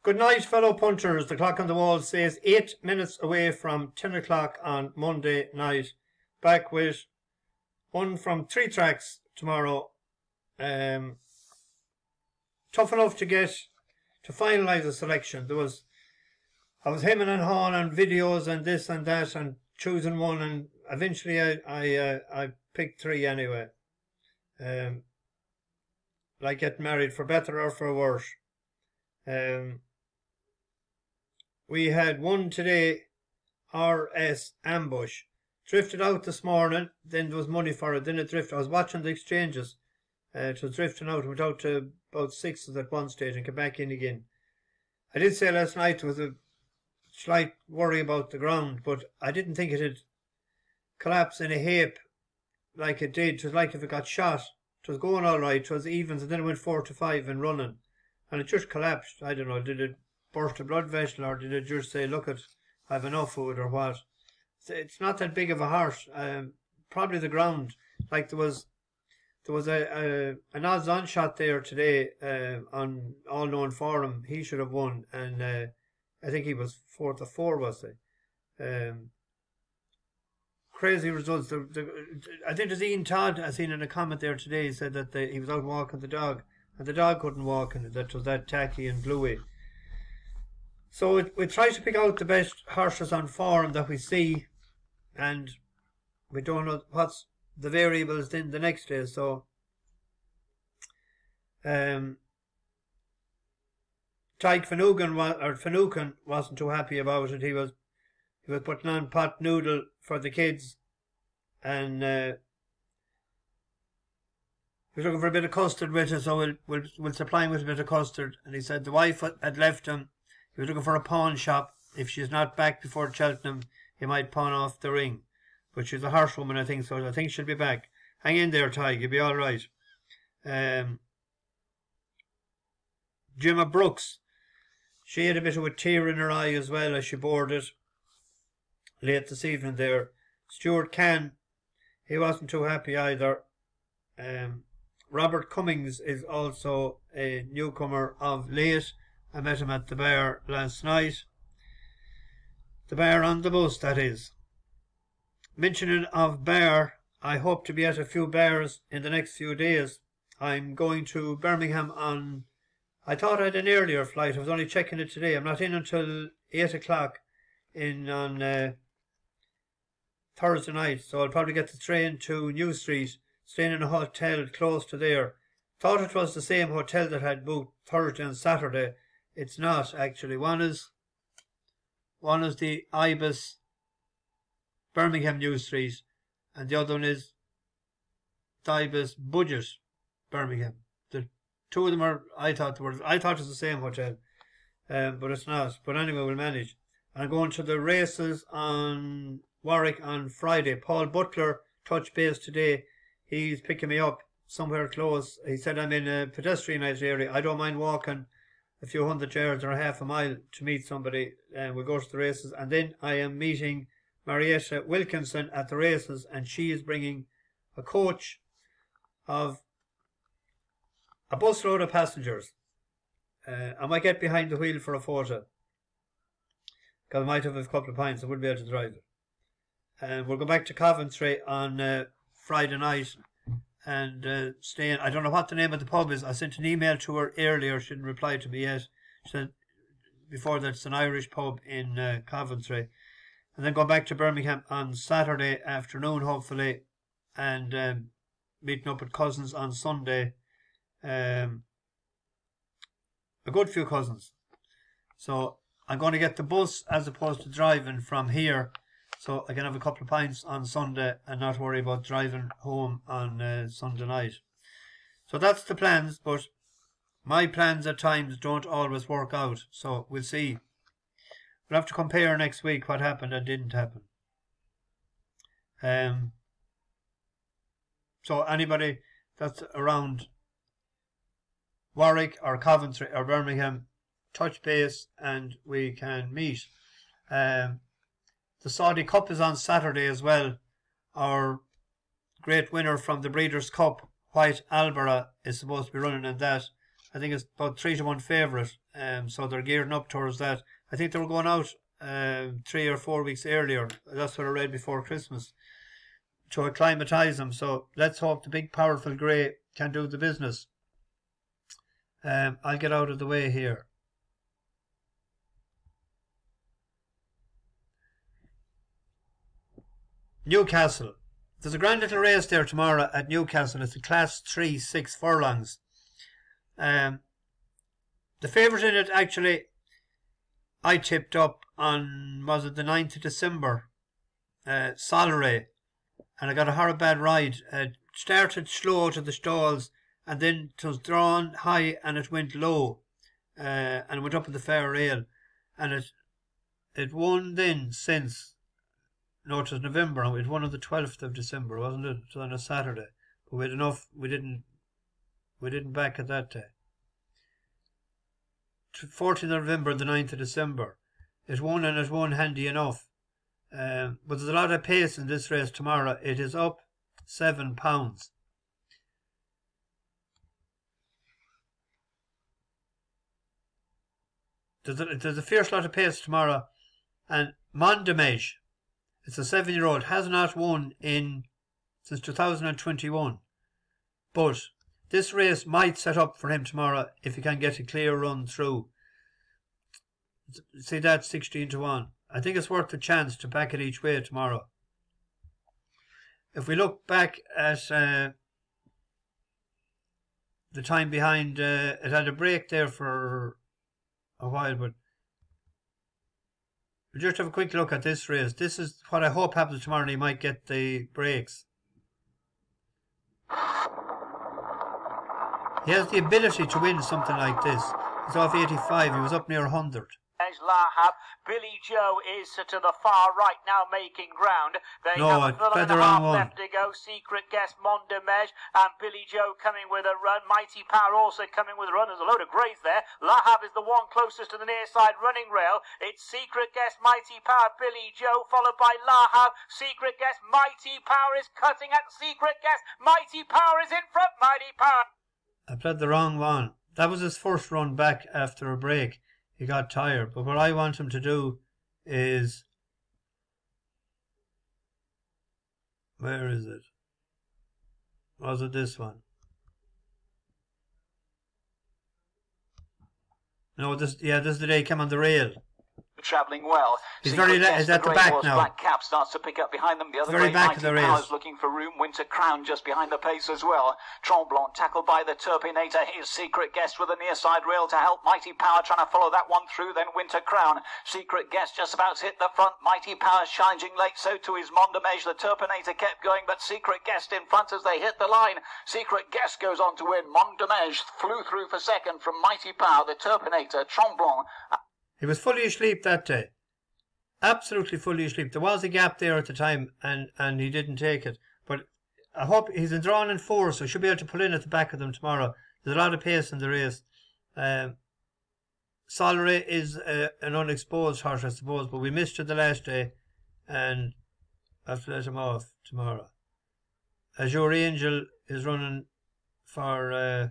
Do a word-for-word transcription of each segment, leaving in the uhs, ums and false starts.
Good night, fellow punters. The clock on the wall says eight minutes away from ten o'clock on Monday night. Back with one from three tracks tomorrow. Um, tough enough to get to finalise the selection. There was, I was hemming and hawing on videos and this and that and choosing one, and eventually I I uh, I picked three anyway. Um, like getting married, for better or for worse. Um. We had one today, R S Ambush. Drifted out this morning, then there was money for it, then it drifted. I was watching the exchanges. Uh, it was drifting out, went out to about sixes at one stage and came back in again. I did say last night there was a slight worry about the ground, but I didn't think it'd collapse in a heap like it did. It was like if it got shot. It was going all right, it was evens, and then it went four to five and running. And it just collapsed. I don't know, did it burst a blood vessel, or did it just say, look, it, I have enough food, or what? It's not that big of a horse. Um, probably the ground. Like there was there was a, a an odds on shot there today uh, on All Known Forum. He should have won, and uh, I think he was fourth or four, was he? Um, crazy results. The, the, I think there's Ian Todd, I seen in a comment there today, he said that the, he was out walking the dog, and the dog couldn't walk, and that was that tacky and bluey. So it, we try to pick out the best horses on form that we see, and we don't know what's the variables then the next day. So um, Tyke Finucane was, or Finucane wasn't too happy about it. He was he was putting on pot noodle for the kids, and uh, he was looking for a bit of custard with it. So we'll we'll we'll supply him with a bit of custard. And he said the wife had left him. He was looking for a pawn shop. If she's not back before Cheltenham, he might pawn off the ring. But she's a horsewoman, I think, so I think she'll be back. Hang in there, Ty, you'll be all right. Um, Gemma Brooks, she had a bit of a tear in her eye as well as she boarded late this evening there. Stuart Cann, he wasn't too happy either. Um, Robert Cummings is also a newcomer of late. I met him at the bar last night. The bar on the bus, that is. Mentioning of bar, I hope to be at a few bars in the next few days. I'm going to Birmingham on, I thought I had an earlier flight. I was only checking it today. I'm not in until eight o'clock in on uh, Thursday night. So I'll probably get the train to New Street, staying in a hotel close to there. Thought it was the same hotel that had booked Thursday and Saturday. It's not, actually. One is one is the Ibis Birmingham New Street, and the other one is the Ibis Budget Birmingham. The two of them are, I thought they were, I thought it was the same hotel, um, but it's not. But anyway, we'll manage. I'm going to the races on Warwick on Friday. Paul Butler touched base today. He's picking me up somewhere close. He said I'm in a pedestrianised area. I don't mind walking a few hundred yards or a half a mile to meet somebody, and we'll go to the races. And then I am meeting Marietta Wilkinson at the races, and she is bringing a coach of a busload of passengers. Uh, I might get behind the wheel for a photo, because I might have a couple of pints. I wouldn't be able to drive it. And we'll go back to Coventry on uh, Friday night and uh, staying. I don't know what the name of the pub is. I sent an email to her earlier. She didn't reply to me yet. She said before that it's an Irish pub in uh, Coventry. And then go back to Birmingham on Saturday afternoon, hopefully, and um, meeting up with cousins on Sunday. Um, a good few cousins. So I'm going to get the bus as opposed to driving from here, so I can have a couple of pints on Sunday and not worry about driving home on uh, Sunday night. So that's the plans, but my plans at times don't always work out, so we'll see. We'll have to compare next week what happened and didn't happen. Um, so anybody that's around Warwick or Coventry or Birmingham, touch base and we can meet. Um, the Saudi Cup is on Saturday as well. Our great winner from the Breeders' Cup, White Albera, is supposed to be running in that. I think it's about three to one favourite. Um, so they're gearing up towards that. I think they were going out um, three or four weeks earlier. That's what I read before Christmas, to acclimatise them. So let's hope the big powerful grey can do the business. Um, I'll get out of the way here. Newcastle. There's a grand little race there tomorrow at Newcastle. It's a class three, six furlongs. Um, the favourite in it, actually, I tipped up on, was it the ninth of December? Uh, Solray. And I got a horrid bad ride. It started slow to the stalls, and then it was drawn high and it went low. Uh, and it went up in the fair rail. And it it won then since, no, it was November, and it won on the twelfth of December, wasn't it? It was on a Saturday. But we had enough, we didn't, we didn't back it that day. fourteenth of November, the ninth of December. It won, and it won handy enough. Um, but there's a lot of pace in this race tomorrow. It is up seven pounds. There's a, there's a fierce lot of pace tomorrow. And Mondemege, it's a seven-year-old, has not won in since two thousand twenty-one. But this race might set up for him tomorrow if he can get a clear run through. See that, sixteen to one. I think it's worth the chance to back it each way tomorrow. If we look back at uh, the time behind, uh, it had a break there for a while, but we'll just have a quick look at this race. This is what I hope happens tomorrow, and he might get the breaks. He has the ability to win something like this. He's off eighty-five, he was up near one hundred. Lahab. Billy Joe is to the far right now making ground. They no, have a furlong and a half left to go. Secret Guest, Mondemege, and Billy Joe coming with a run. Mighty Power also coming with a run. There's a load of greys there. Lahab is the one closest to the near side running rail. It's Secret Guest, Mighty Power, Billy Joe, followed by Lahab. Secret Guest, Mighty Power is cutting at Secret Guest. Mighty Power is in front. Mighty Power. I played the wrong one. That was his first run back after a break. He got tired, but what I want him to do is, where is it? Was it this one? No, this, yeah, this is the day he came on the rail. Travelling well. He's very la- he's at the back now. Black Cap starts to pick up behind them. The other very back of the race. Powers looking for room. Winter Crown just behind the pace as well. Tremblant tackled by the Turpinator. His Secret Guest with a near side rail to help. Mighty Power trying to follow that one through. Then Winter Crown. Secret Guest just about to hit the front. Mighty Power charging late. So too is Mondemege. The Turpinator kept going, but Secret Guest in front as they hit the line. Secret Guest goes on to win. Mondemege flew through for second from Mighty Power. The Turpinator. Tremblant. He was fully asleep that day. Absolutely fully asleep. There was a gap there at the time, and, and he didn't take it. But I hope he's in drawn in four, so he'll be able to pull in at the back of them tomorrow. There's a lot of pace in the race. Um, Solray is uh, an unexposed horse, I suppose, but we missed it the last day, and I have to let him off tomorrow. Azure Angel is running for uh,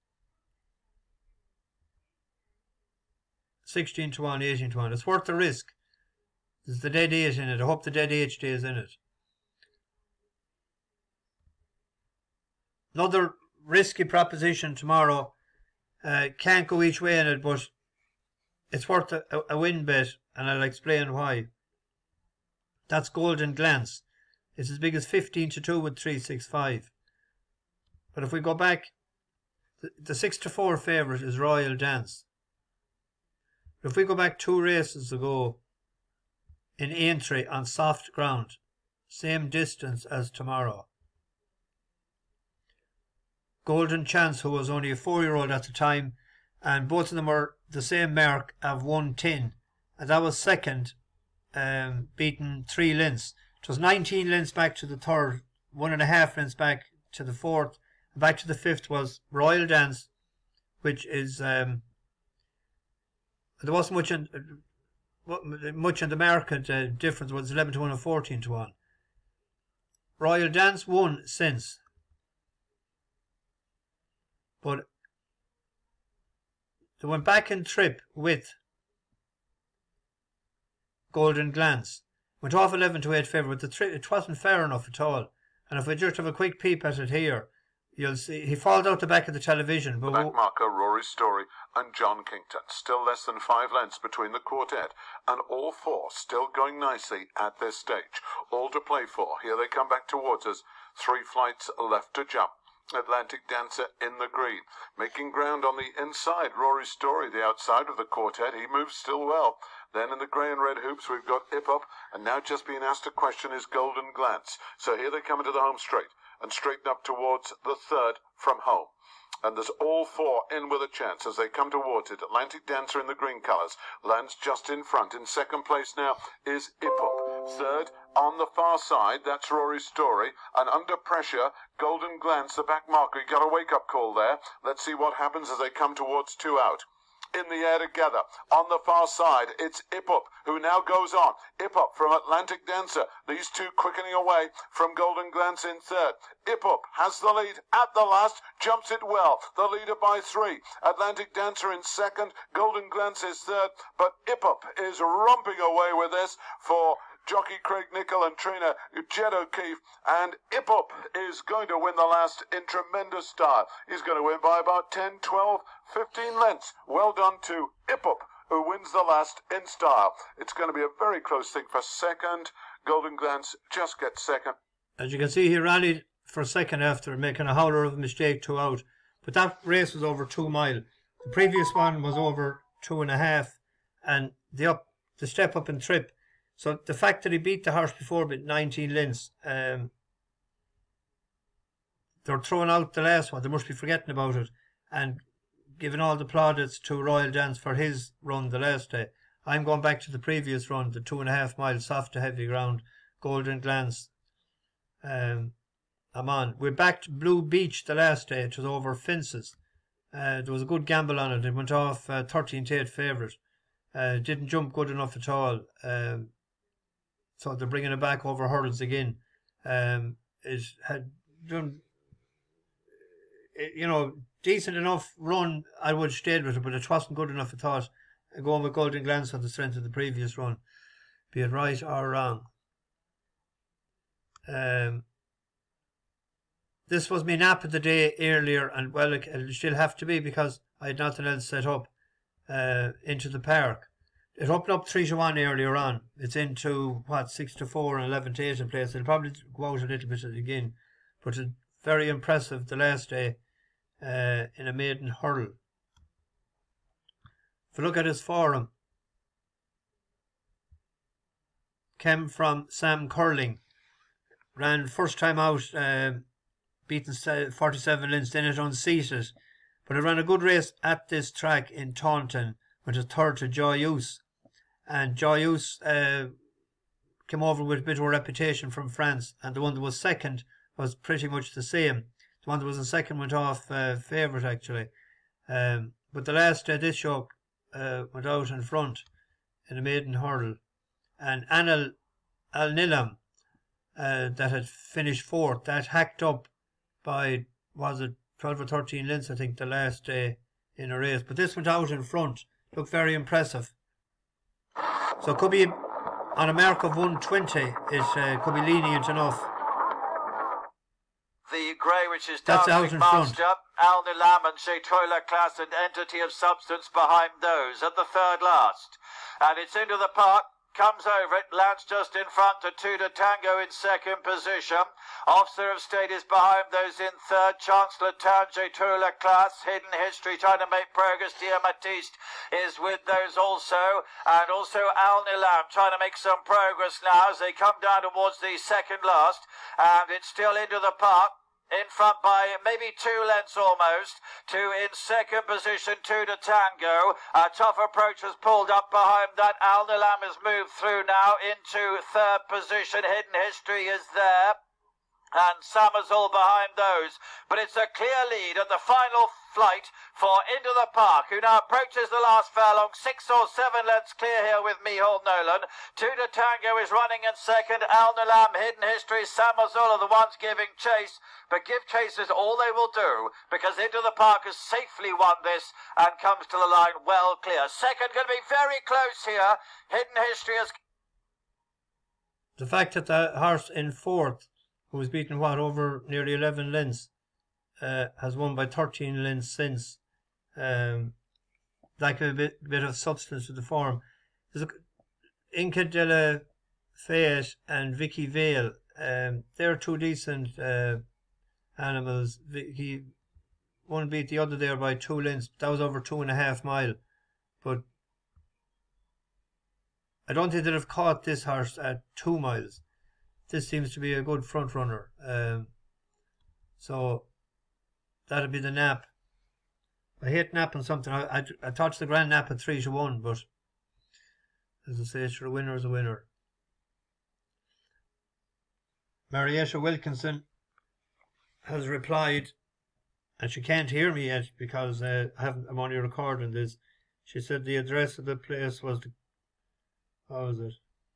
sixteen to one, eighteen to one. It's worth the risk. There's the dead eight in it. I hope the dead eight stays in it. Another risky proposition tomorrow. Uh, can't go each way in it, but it's worth a, a win bet, and I'll explain why. That's Golden Glance. It's as big as fifteen to two with three six five. But if we go back, the, the six to four favourite is Royal Dance. But if we go back two races ago, in Aintree on soft ground, same distance as tomorrow, Golden Chance, who was only a four-year-old at the time, and both of them were the same mark of one ten, and that was second, um, beaten three lengths. It was nineteen lengths back to the third, one and a half lengths back to the fourth, and back to the fifth was Royal Dance, which is um, there wasn't much in much in the market uh, difference. Was eleven to one and fourteen to one. Royal Dance won since, but they went back in trip with Golden Glance. Went off eleven to eight favourite. The trip, it wasn't fair enough at all. And if we just have a quick peep at it here, you'll see he falls out the back of the television. But the back marker, Rory Story and John Kington. Still less than five lengths between the quartet, and all four still going nicely at this stage. All to play for. Here they come back towards us. Three flights left to jump. Atlantic Dancer in the green. Making ground on the inside. Rory Story, the outside of the quartet. He moves still well. Then in the grey and red hoops we've got Ip Up, and now just being asked a question is Golden Glance. So here they come into the home straight, and straighten up towards the third from home. And there's all four in with a chance as they come towards it. Atlantic Dancer in the green colours lands just in front. In second place now is Ip Up. Third, on the far side, that's Rory Story. And under pressure, Golden Glance, the back marker. You got a wake-up call there. Let's see what happens as they come towards two out. In the air together. On the far side, it's Ip Up, who now goes on. Ip Up from Atlantic Dancer. These two quickening away from Golden Glance in third. Ip Up has the lead at the last, jumps it well. The leader by three. Atlantic Dancer in second. Golden Glance is third. But Ip Up is romping away with this for jockey Craig Nichol and trainer Jed O'Keefe, and Ip Up is going to win the last in tremendous style. He's going to win by about ten, twelve, fifteen lengths. Well done to Ip Up, who wins the last in style. It's going to be a very close thing for second. Golden Glance just gets second. As you can see, he rallied for second after making a howler of a mistake two out. But that race was over two mile. The previous one was over two and a half, and the up, the step up and trip. So the fact that he beat the horse before with nineteen lengths, um, they're throwing out the last one. They must be forgetting about it and giving all the plaudits to Royal Dance for his run the last day. I'm going back to the previous run, the two and a half mile soft to heavy ground, Golden Glance. Um, I'm on. We're back to Blue Beach the last day. It was over fences. Uh, there was a good gamble on it. It went off uh, thirteen to eight favourite. Uh, didn't jump good enough at all. Um, So they're bringing it back over hurdles again. Um, it had done, you know, decent enough run. I would have stayed with it, but it wasn't good enough. I thought going with Golden Glance on the strength of the previous run, be it right or wrong. Um, this was my nap of the day earlier, and well, it, it'll still have to be because I had nothing else set up uh, into the park. It opened up three to one earlier on. It's into, what, six to four and eleven to eight in place. It'll probably go out a little bit again. But it's very impressive the last day uh, in a maiden hurdle. If you look at his forum, came from Sam Curling. Ran first time out, uh, beaten forty-seven lengths, then it unseated. But it ran a good race at this track in Taunton. Went a third to Joyeuse. And Joyeuse uh, came over with a bit of a reputation from France. And the one that was second was pretty much the same. The one that was in second went off uh, favourite, actually. Um, but the last uh, this show uh, went out in front in a maiden hurdle. And Anil Al-Nilam, uh, that had finished fourth, that hacked up by, was it twelve or thirteen lengths, I think, the last day in a race. But this went out in front. Looked very impressive. So it could be on a mark of one twenty. It uh, could be lenient enough. The grey, which is That's dancing master, Al Nilam and Chetola Class, an entity of substance behind those at the third last. And it's into the park. Comes over it, lands just in front to two to Tango in second position. Officer of State is behind those in third. Chancellor Town, Chetola Class, Hidden History trying to make progress. Dia Matiste is with those also. And also Al Nilam trying to make some progress now as they come down towards the second last. And it's still into the park. In front by maybe two lengths almost. Two in second position, two to Tango. A tough approach was pulled up behind that. Al Nilam has moved through now into third position. Hidden History is there. and Summersall behind those. But it's a clear lead at the final flight for Into the Park, who now approaches the last furlong, six or seven lengths clear here with Mihal Nolan. Two to Tango is running in second. Al Nalam, Hidden History, Summersall are the ones giving chase, but give chase is all they will do, because Into the Park has safely won this and comes to the line well clear. Second going to be very close here. Hidden History has... The fact that the horse in fourth, who was beaten, what, over nearly eleven lengths, uh, has won by thirteen lengths since, um, like a bit, bit of substance to the form. There's a, Inca de la Fayette and Vicky Vale, um, they're two decent uh, animals. Vicky, one beat the other there by two lengths. That was over two and a half mile. But I don't think they'd have caught this horse at two miles. This seems to be a good front runner. Um, so that'll be the nap. I hate napping something. I, I, I thought it's the grand nap at three to one, but as I say, it's a winner is a winner. Marietta Wilkinson has replied, and she can't hear me yet because uh, I haven't, I'm only recording this. She said the address of the place was the, how was it?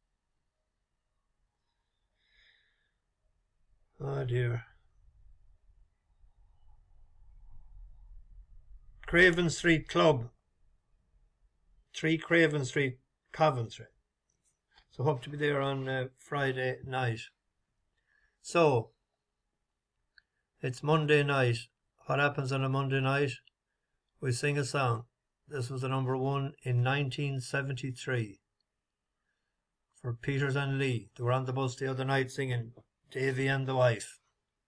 Oh dear. Craven Street Club. three Craven Street, Coventry. So hope to be there on uh, Friday night. So, it's Monday night. What happens on a Monday night? We sing a song. This was the number one in nineteen seventy-three. For Peters and Lee. They were on the bus the other night singing Davy and the Wife.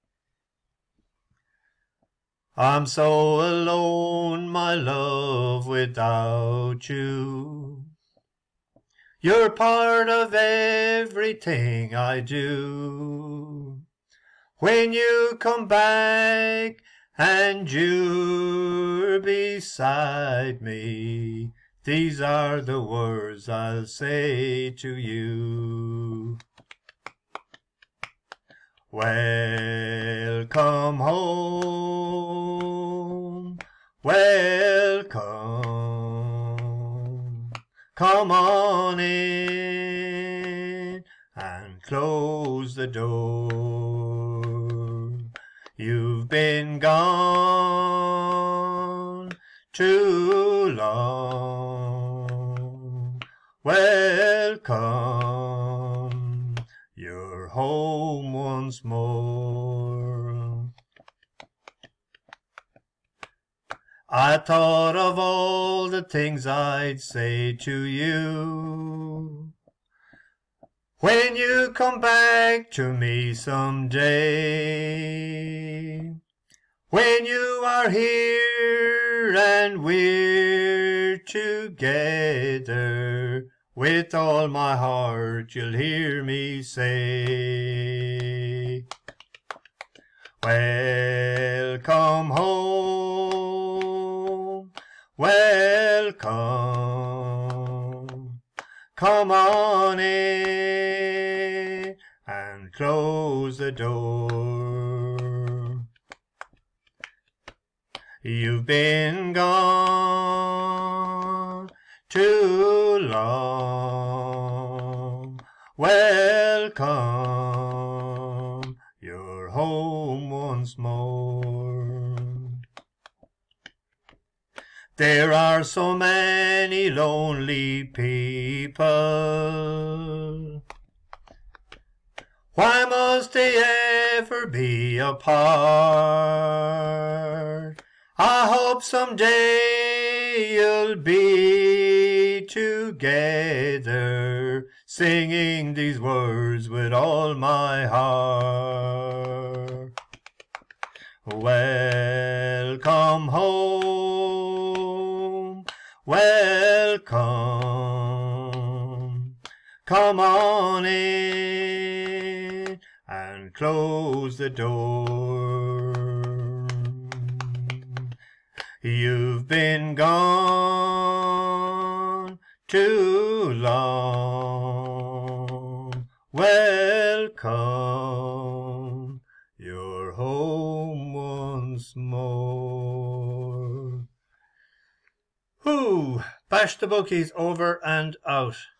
I'm so alone, my love, without you. You're part of everything I do. When you come back and you're beside me, these are the words I'll say to you. Welcome home, welcome. Come on in and close the door. You've been gone too long. Welcome, you're home once more. I thought of all the things I'd say to you when you come back to me someday. When you are here and we're together, with all my heart you'll hear me say, welcome home, welcome. Come on in and close the door. You've been gone too long. Welcome, you're home once more. There are so many lonely people. Why must they ever be apart? I hope someday you'll be together, singing these words with all my heart. Welcome home, welcome. Come on in and close the door. You've been gone too long. Welcome, you're home once more. Whoo! Bash the bookies over and out.